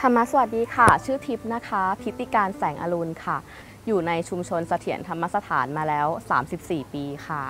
ธรรมสวัสดีค่ะชื่อทิพย์นะคะพิติการแสงอรุณค่ะอยู่ในชุมชนเสถียรธรรมสถานมาแล้ว34 ปีค่ะ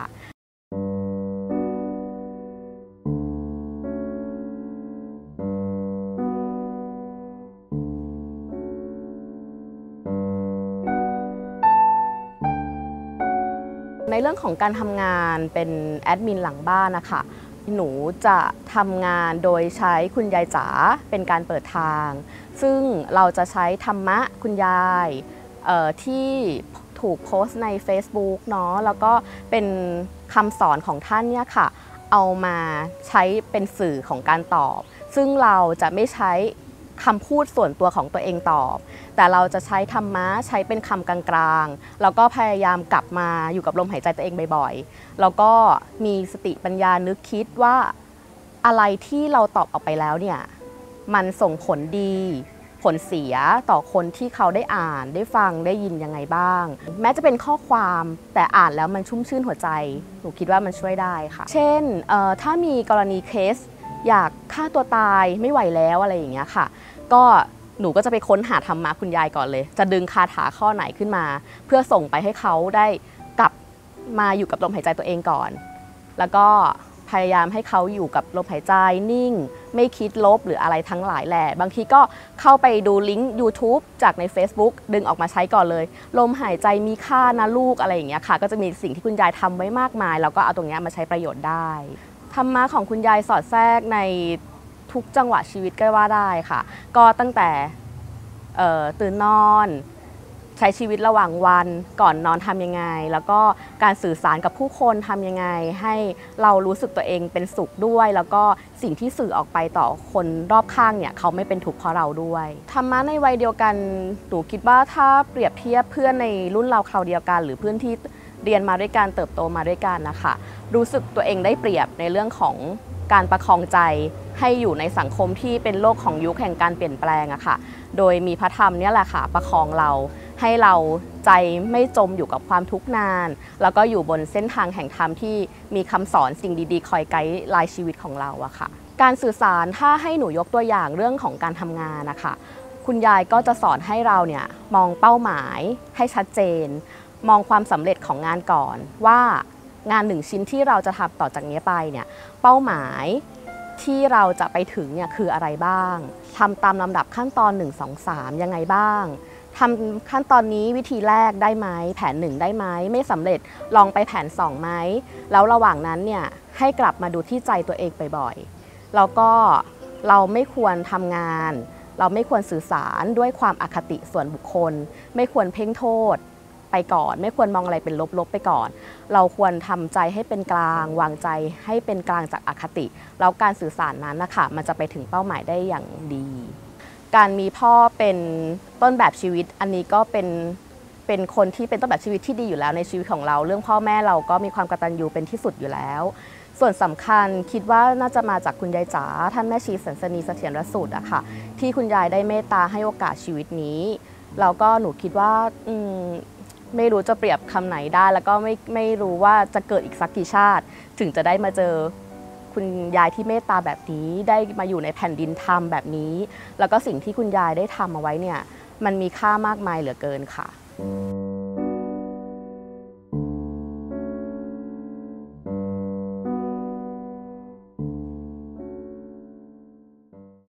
ในเรื่องของการทำงานเป็นแอดมินหลังบ้านนะคะหนูจะทำงานโดยใช้คุณยายจ๋าเป็นการเปิดทางซึ่งเราจะใช้ธรรมะคุณยายที่ถูกโพสต์ใน Facebook เนาะแล้วก็เป็นคำสอนของท่านเนี่ยค่ะเอามาใช้เป็นสื่อของการตอบซึ่งเราจะไม่ใช้คำพูดส่วนตัวของตัวเองตอบแต่เราจะใช้ธรรมะใช้เป็นคำกลางๆแล้วก็พยายามกลับมาอยู่กับลมหายใจตัวเองบ่อยๆแล้วก็มีสติปัญญานึกคิดว่าอะไรที่เราตอบออกไปแล้วเนี่ยมันส่งผลดีผลเสียต่อคนที่เขาได้อ่านได้ฟังได้ยินยังไงบ้างแม้จะเป็นข้อความแต่อ่านแล้วมันชุ่มชื่นหัวใจหนูคิดว่ามันช่วยได้ค่ะเช่นถ้ามีกรณีเคสอยากฆ่าตัวตายไม่ไหวแล้วอะไรอย่างเงี้ยค่ะก็หนูก็จะไปค้นหาธรรมะคุณยายก่อนเลยจะดึงคาถาข้อไหนขึ้นมาเพื่อส่งไปให้เขาได้กลับมาอยู่กับลมหายใจตัวเองก่อนแล้วก็พยายามให้เขาอยู่กับลมหายใจนิ่งไม่คิดลบหรืออะไรทั้งหลายแหละบางทีก็เข้าไปดูลิงก์ YouTube จากใน Facebook ดึงออกมาใช้ก่อนเลยลมหายใจมีค่านะลูกอะไรอย่างเงี้ยค่ะก็จะมีสิ่งที่คุณยายทำไว้มากมายแล้วก็เอาตรงนี้มาใช้ประโยชน์ได้ธรรมะของคุณยายสอดแทรกในทุกจังหวะชีวิตก็ว่าได้ค่ะก็ตั้งแต่ตื่นนอนใช้ชีวิตระหว่างวันก่อนนอนทำยังไงแล้วก็การสื่อสารกับผู้คนทำยังไงให้เรารู้สึกตัวเองเป็นสุขด้วยแล้วก็สิ่งที่สื่อออกไปต่อคนรอบข้างเนี่ยเขาไม่เป็นทุกข์เพราะเราด้วยธรรมะในวัยเดียวกันหนูคิดว่าถ้าเปรียบเทียบเพื่อนในรุ่นเราคราวเดียวกันหรือเพื่อนที่เรียนมาด้วยกันเติบโตมาด้วยกันนะคะรู้สึกตัวเองได้เปรียบในเรื่องของการประคองใจให้อยู่ในสังคมที่เป็นโลกของยุคแห่งการเปลี่ยนแปลงอะค่ะโดยมีพระธรรมเนี่ยแหละค่ะประคองเราให้เราใจไม่จมอยู่กับความทุกข์นานแล้วก็อยู่บนเส้นทางแห่งธรรมที่มีคำสอนสิ่งดีๆคอยไกด์ไลน์ชีวิตของเราอะค่ะการสื่อสารถ้าให้หนูยกตัวอย่างเรื่องของการทำงานนะคะคุณยายก็จะสอนให้เราเนี่ยมองเป้าหมายให้ชัดเจนมองความสำเร็จของงานก่อนว่างานหนึ่งชิ้นที่เราจะทำต่อจากนี้ไปเนี่ยเป้าหมายที่เราจะไปถึงเนี่ยคืออะไรบ้างทำตามลำดับขั้นตอน1 2 3ยังไงบ้างทำขั้นตอนนี้วิธีแรกได้ไหมแผน1ได้ไหมไม่สำเร็จลองไปแผน2ไหมแล้วระหว่างนั้นเนี่ยให้กลับมาดูที่ใจตัวเองบ่อยๆแล้วก็เราไม่ควรทำงานเราไม่ควรสื่อสารด้วยความอคติส่วนบุคคลไม่ควรเพ่งโทษไปก่อนไม่ควรมองอะไรเป็นลบๆไปก่อนเราควรทำใจให้เป็นกลางวางใจให้เป็นกลางจากอคติแล้วการสื่อสารนั้นนะคะมันจะไปถึงเป้าหมายได้อย่างดีการมีพ่อเป็นต้นแบบชีวิตอันนี้ก็เป็นคนที่เป็นต้นแบบชีวิตที่ดีอยู่แล้วในชีวิตของเราเรื่องพ่อแม่เราก็มีความกตัญญูเป็นที่สุดอยู่แล้วส่วนสำคัญคิดว่าน่าจะมาจากคุณยายจ๋าท่านแม่ชีสันสนีเสถียรสูตรอะค่ะที่คุณยายได้เมตตาให้โอกาสชีวิตนี้แล้วก็หนูคิดว่าไม่รู้จะเปรียบคำไหนได้แล้วก็ไม่รู้ว่าจะเกิดอีกสักกี่ชาติถึงจะได้มาเจอคุณยายที่เมตตาแบบนี้ได้มาอยู่ในแผ่นดินธรรมแบบนี้แล้วก็สิ่งที่คุณยายได้ทำเอาไว้เนี่ยมันมีค่ามากมายเหลือเกินค่ะ